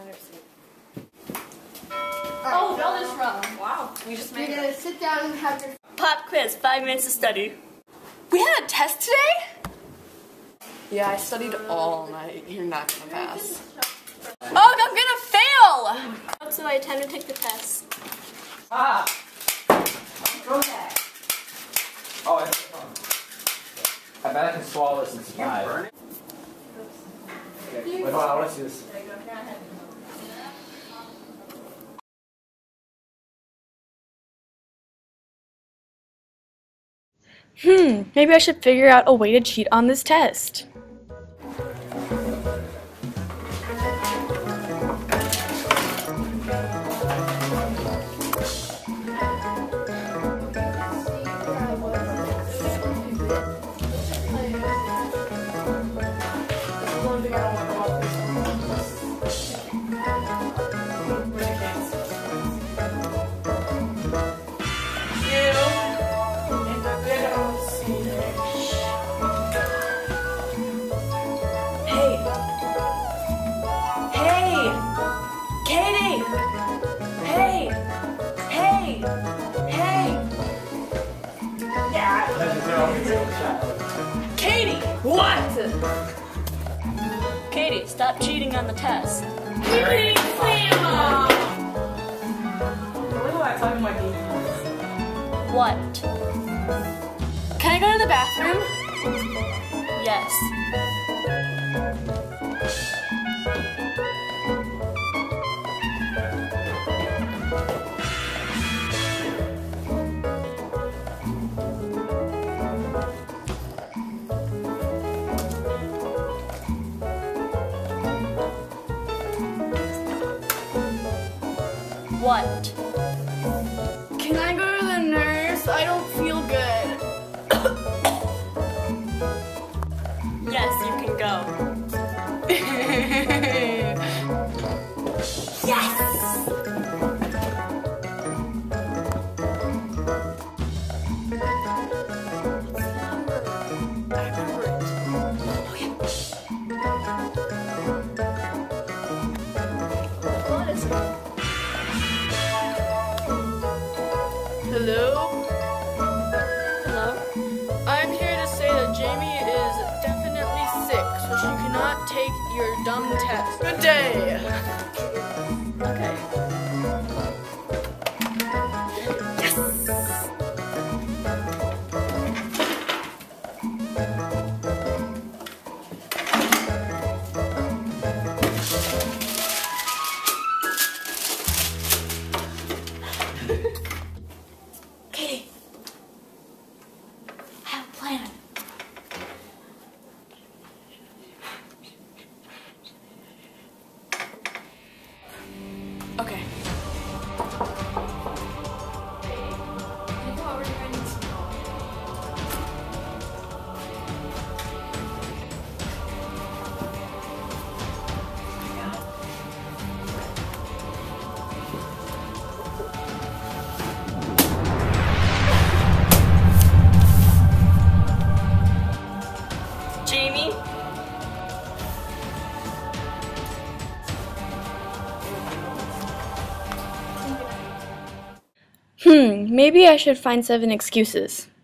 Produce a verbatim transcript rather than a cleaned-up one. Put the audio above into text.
Oh, Bell is wrong. Wow. We just made You're gonna sit down and have your pop quiz, five minutes to study. We had a test today? Yeah, I studied all night. You're not gonna pass. Oh, I'm gonna fail! So I time to take the test. Ah! Go back. Oh, it's fun. I bet I can swallow this in five. Okay. Wait, hold on, I want to see this. Hmm, maybe I should figure out a way to cheat on this test. Katie! What? Katie, stop cheating on the test. Katie, What? Can I go to the bathroom? Yes. What? Can I go to the nurse? I don't feel good. Yes, you can go. Yes! Hello? Hello? I'm here to say that Jamie is definitely sick, so she cannot take your dumb test. Good day! Okay. Katie, I have a plan. Okay. Jamie? Hmm, maybe I should find seven excuses.